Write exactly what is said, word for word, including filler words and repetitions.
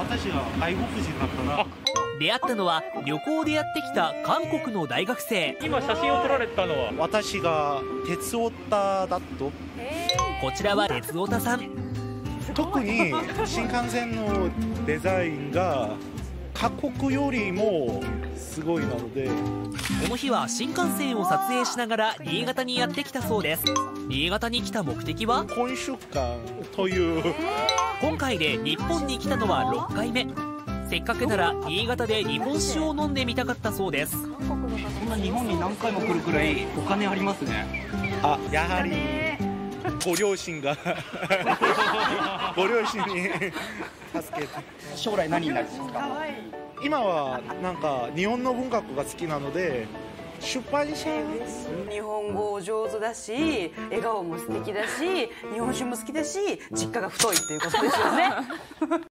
私は外国人だったな。 出会ったのは旅行でやってきた韓国の大学生。 今写真を撮られたのは私が鉄オタだと。 こちらは鉄オタさん。 特に新幹線のデザインが各国よりもすごいなので、 この日は新幹線を撮影しながら新潟にやってきたそうです。新潟に来た目的は今週間という。 今回で日本に来たのはろっかいめ。せっかくなら新潟で日本酒を飲んでみたかったそうです。 そんな日本に何回も来るくらいお金ありますね。 あ、やはりご両親がご両親に助けて。 将来何になるんですか？ 今はなんか日本の文学が好きなので出版社。 日本語上手だし、笑顔も素敵だし、日本酒も好きだし、実家が太いっていうことですよね。